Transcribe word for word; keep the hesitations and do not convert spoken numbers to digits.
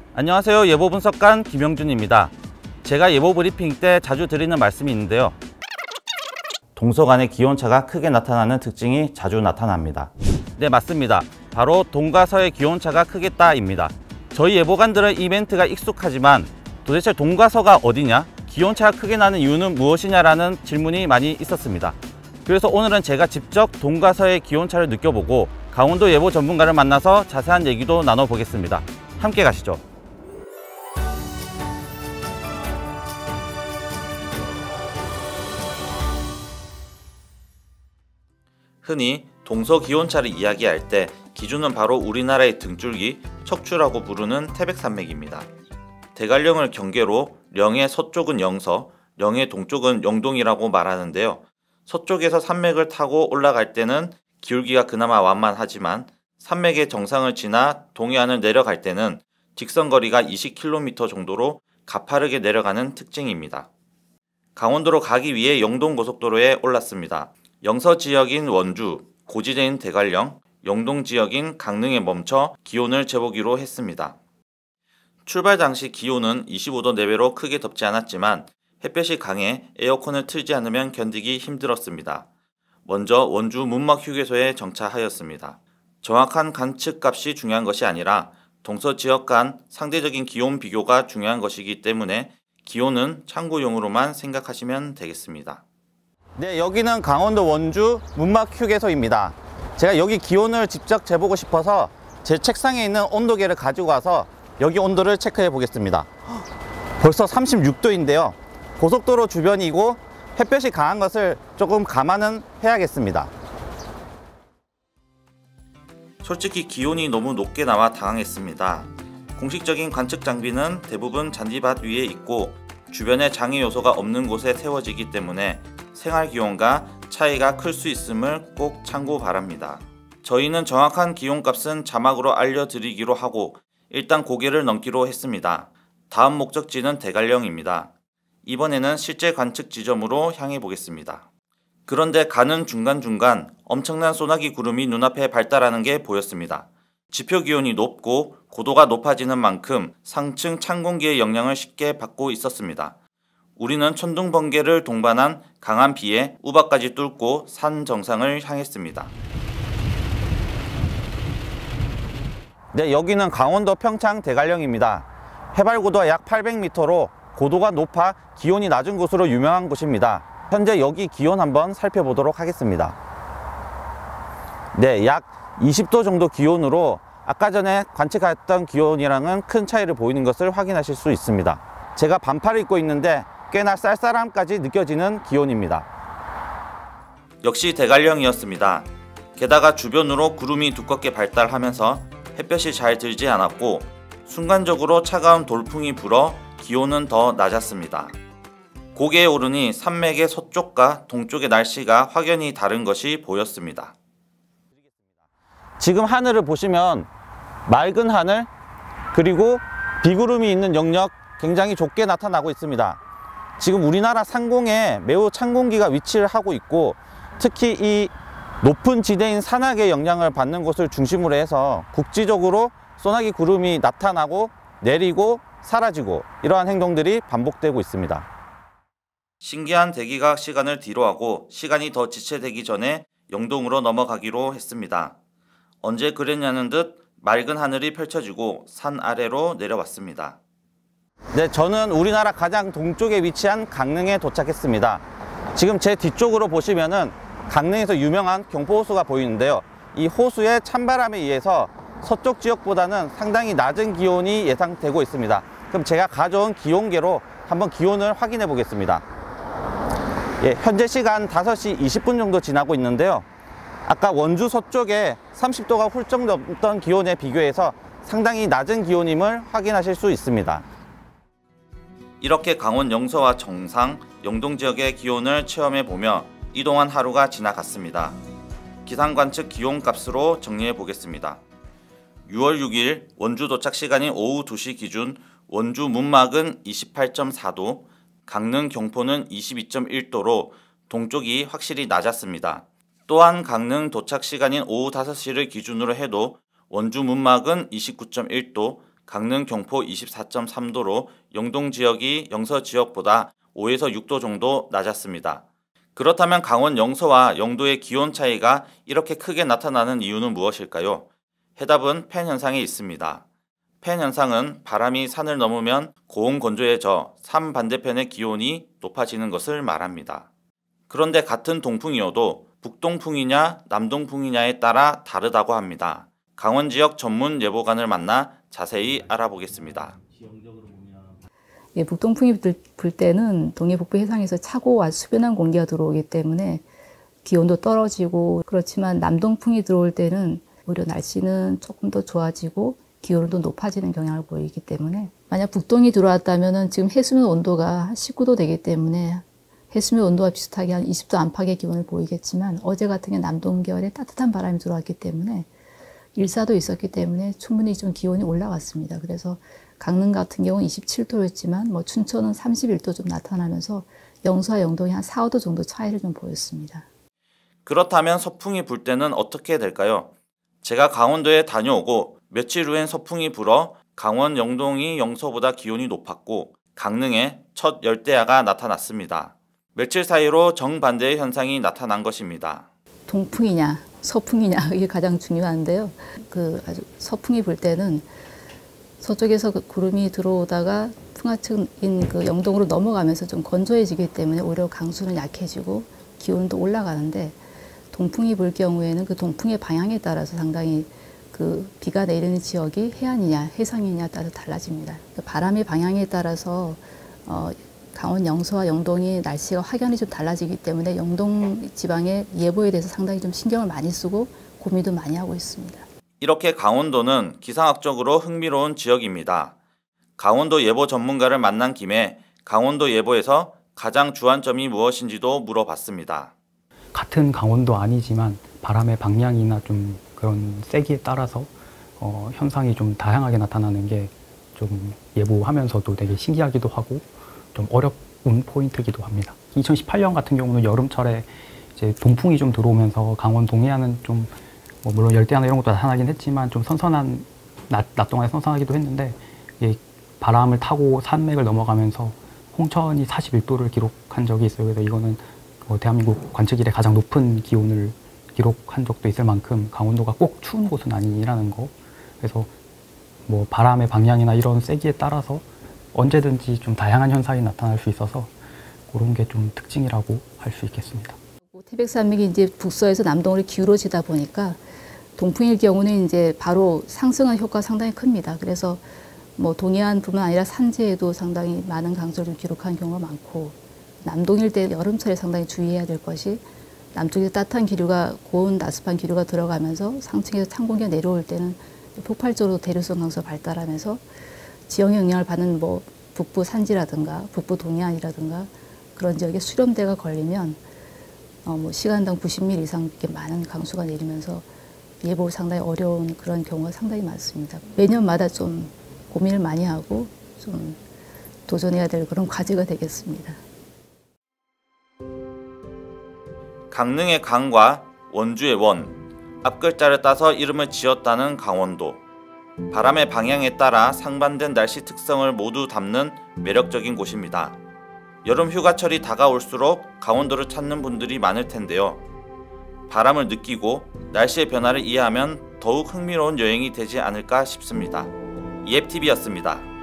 안녕하세요. 예보분석관 김영준입니다. 제가 예보 브리핑 때 자주 드리는 말씀이 있는데요. 동서간의 기온차가 크게 나타나는 특징이 자주 나타납니다. 네, 맞습니다. 바로 동과 서의 기온차가 크겠다입니다. 저희 예보관들은 이 멘트가 익숙하지만 도대체 동과 서가 어디냐? 기온차가 크게 나는 이유는 무엇이냐라는 질문이 많이 있었습니다. 그래서 오늘은 제가 직접 동과 서의 기온차를 느껴보고 강원도 예보 전문가를 만나서 자세한 얘기도 나눠보겠습니다. 함께 가시죠. 흔히 동서 기온차를 이야기할 때 기준은 바로 우리나라의 등줄기 척추라고 부르는 태백산맥입니다. 대관령을 경계로 령의 서쪽은 영서, 령의 동쪽은 영동이라고 말하는데요. 서쪽에서 산맥을 타고 올라갈 때는 기울기가 그나마 완만하지만 산맥의 정상을 지나 동해안을 내려갈 때는 직선거리가 이십 킬로미터 정도로 가파르게 내려가는 특징입니다. 강원도로 가기 위해 영동고속도로에 올랐습니다. 영서 지역인 원주, 고지대인 대관령, 영동 지역인 강릉에 멈춰 기온을 재보기로 했습니다. 출발 당시 기온은 이십오 도 내외로 크게 덥지 않았지만 햇볕이 강해 에어컨을 틀지 않으면 견디기 힘들었습니다. 먼저 원주 문막 휴게소에 정차하였습니다. 정확한 관측값이 중요한 것이 아니라 동서 지역 간 상대적인 기온 비교가 중요한 것이기 때문에 기온은 참고용으로만 생각하시면 되겠습니다. 네, 여기는 강원도 원주 문막 휴게소입니다. 제가 여기 기온을 직접 재보고 싶어서 제 책상에 있는 온도계를 가지고 와서 여기 온도를 체크해 보겠습니다. 벌써 삼십육 도인데요. 고속도로 주변이고 햇볕이 강한 것을 조금 감안은 해야겠습니다. 솔직히 기온이 너무 높게 나와 당황했습니다. 공식적인 관측 장비는 대부분 잔디밭 위에 있고 주변에 장애 요소가 없는 곳에 세워지기 때문에 생활기온과 차이가 클 수 있음을 꼭 참고 바랍니다. 저희는 정확한 기온값은 자막으로 알려드리기로 하고 일단 고개를 넘기로 했습니다. 다음 목적지는 대관령입니다. 이번에는 실제 관측 지점으로 향해 보겠습니다. 그런데 가는 중간중간 엄청난 소나기 구름이 눈앞에 발달하는 게 보였습니다. 지표 기온이 높고 고도가 높아지는 만큼 상층 찬 공기의 영향을 쉽게 받고 있었습니다. 우리는 천둥 번개를 동반한 강한 비에 우박까지 뚫고 산 정상을 향했습니다. 네, 여기는 강원도 평창 대관령입니다. 해발 고도가 약 팔백 미터로 고도가 높아 기온이 낮은 곳으로 유명한 곳입니다. 현재 여기 기온 한번 살펴보도록 하겠습니다. 네, 약 이십 도 정도 기온으로 아까 전에 관측했던 기온이랑은 큰 차이를 보이는 것을 확인하실 수 있습니다. 제가 반팔을 입고 있는데 꽤나 쌀쌀함까지 느껴지는 기온입니다. 역시 대관령이었습니다. 게다가 주변으로 구름이 두껍게 발달하면서 햇볕이 잘 들지 않았고 순간적으로 차가운 돌풍이 불어 기온은 더 낮았습니다. 고개에 오르니 산맥의 서쪽과 동쪽의 날씨가 확연히 다른 것이 보였습니다. 지금 하늘을 보시면 맑은 하늘 그리고 비구름이 있는 영역 굉장히 좁게 나타나고 있습니다. 지금 우리나라 상공에 매우 찬 공기가 위치를 하고 있고 특히 이 높은 지대인 산악의 영향을 받는 곳을 중심으로 해서 국지적으로 소나기 구름이 나타나고 내리고 사라지고 이러한 행동들이 반복되고 있습니다. 신기한 대기각 시간을 뒤로하고 시간이 더 지체되기 전에 영동으로 넘어가기로 했습니다. 언제 그랬냐는 듯 맑은 하늘이 펼쳐지고 산 아래로 내려왔습니다. 네, 저는 우리나라 가장 동쪽에 위치한 강릉에 도착했습니다. 지금 제 뒤쪽으로 보시면은 강릉에서 유명한 경포호수가 보이는데요. 이 호수의 찬바람에 의해서 서쪽 지역보다는 상당히 낮은 기온이 예상되고 있습니다. 그럼 제가 가져온 기온계로 한번 기온을 확인해 보겠습니다. 예, 현재 시간 다섯 시 이십 분 정도 지나고 있는데요. 아까 원주 서쪽에 삼십 도가 훌쩍 넘던 기온에 비교해서 상당히 낮은 기온임을 확인하실 수 있습니다. 이렇게 강원 영서와 정상, 영동 지역의 기온을 체험해 보며 이동한 하루가 지나갔습니다. 기상관측 기온값으로 정리해 보겠습니다. 유월 육일 원주 도착 시간인 오후 두 시 기준 원주 문막은 이십팔 점 사 도, 강릉 경포는 이십이 점 일 도로 동쪽이 확실히 낮았습니다. 또한 강릉 도착 시간인 오후 다섯 시를 기준으로 해도 원주 문막은 이십구 점 일 도, 강릉, 경포 이십사 점 삼 도로 영동 지역이 영서 지역보다 오에서 육 도 정도 낮았습니다. 그렇다면 강원 영서와 영도의 기온 차이가 이렇게 크게 나타나는 이유는 무엇일까요? 해답은 팬 현상에 있습니다. 팬 현상은 바람이 산을 넘으면 고온 건조해져 산 반대편의 기온이 높아지는 것을 말합니다. 그런데 같은 동풍이어도 북동풍이냐 남동풍이냐에 따라 다르다고 합니다. 강원 지역 전문 예보관을 만나 자세히 알아보겠습니다. 예, 북동풍이 불 때는 동해 북부 해상에서 차고 아주 수변한 공기가 들어오기 때문에 기온도 떨어지고, 그렇지만 남동풍이 들어올 때는 오히려 날씨는 조금 더 좋아지고 기온도 높아지는 경향을 보이기 때문에, 만약 북동이 들어왔다면 지금 해수면 온도가 한 십구 도 되기 때문에 해수면 온도와 비슷하게 한 이십 도 안팎의 기온을 보이겠지만, 어제 같은 경우 남동계열에 따뜻한 바람이 들어왔기 때문에 일사도 있었기 때문에 충분히 좀 기온이 올라갔습니다. 그래서 강릉 같은 경우는 이십칠 도였지만 뭐 춘천은 삼십일 도 좀 나타나면서 영서와 영동이 한 사, 오 도 정도 차이를 좀 보였습니다. 그렇다면 서풍이 불 때는 어떻게 될까요? 제가 강원도에 다녀오고 며칠 후엔 서풍이 불어 강원 영동이 영서보다 기온이 높았고 강릉에 첫 열대야가 나타났습니다. 며칠 사이로 정반대의 현상이 나타난 것입니다. 동풍이냐 서풍이냐 이게 가장 중요한데요. 그 아주 서풍이 불 때는 서쪽에서 그 구름이 들어오다가 풍하층인 그 영동으로 넘어가면서 좀 건조해지기 때문에 오히려 강수는 약해지고 기온도 올라가는데, 동풍이 불 경우에는 그 동풍의 방향에 따라서 상당히 그 비가 내리는 지역이 해안이냐 해상이냐에 따라 달라집니다. 그 바람의 방향에 따라서 어, 강원 영서와 영동이 날씨가 확연히 좀 달라지기 때문에 영동 지방의 예보에 대해서 상당히 좀 신경을 많이 쓰고 고민도 많이 하고 있습니다. 이렇게 강원도는 기상학적으로 흥미로운 지역입니다. 강원도 예보 전문가를 만난 김에 강원도 예보에서 가장 주안점이 무엇인지도 물어봤습니다. 같은 강원도 아니지만 바람의 방향이나 좀 그런 세기에 따라서 어, 현상이 좀 다양하게 나타나는 게 좀 예보하면서도 되게 신기하기도 하고 좀 어려운 포인트이기도 합니다. 이천십팔 년 같은 경우는 여름철에 이제 동풍이 좀 들어오면서 강원 동해안은 좀 뭐 물론 열대야나 이런 것도 나타나긴 했지만 좀 선선한 낮, 낮 동안에 선선하기도 했는데, 이 바람을 타고 산맥을 넘어가면서 홍천이 사십일 도를 기록한 적이 있어요. 그래서 이거는 뭐 대한민국 관측 이래 가장 높은 기온을 기록한 적도 있을 만큼 강원도가 꼭 추운 곳은 아니라는 거. 그래서 뭐 바람의 방향이나 이런 세기에 따라서 언제든지 좀 다양한 현상이 나타날 수 있어서 그런 게 좀 특징이라고 할 수 있겠습니다. 태백산맥이 이제 북서에서 남동으로 기울어지다 보니까 동풍일 경우는 이제 바로 상승한 효과가 상당히 큽니다. 그래서 뭐 동해안뿐만 아니라 산지에도 상당히 많은 강수를 좀 기록하는 경우가 많고, 남동일 때 여름철에 상당히 주의해야 될 것이, 남쪽에서 따뜻한 기류가 고온 나습한 기류가 들어가면서 상층에서 찬 공기가 내려올 때는 폭발적으로 대류성 강수가 발달하면서 지형에 영향을 받는 뭐 북부 산지라든가 북부 동해안이라든가 그런 지역에 수렴대가 걸리면 어 뭐 시간당 구십 밀리미터 이상 이렇게 많은 강수가 내리면서 예보 상당히 어려운 그런 경우가 상당히 많습니다. 매년마다 좀 고민을 많이 하고 좀 도전해야 될 그런 과제가 되겠습니다. 강릉의 강과 원주의 원, 앞글자를 따서 이름을 지었다는 강원도. 바람의 방향에 따라 상반된 날씨 특성을 모두 담는 매력적인 곳입니다. 여름 휴가철이 다가올수록 강원도를 찾는 분들이 많을 텐데요. 바람을 느끼고 날씨의 변화를 이해하면 더욱 흥미로운 여행이 되지 않을까 싶습니다. 이앱티비였습니다.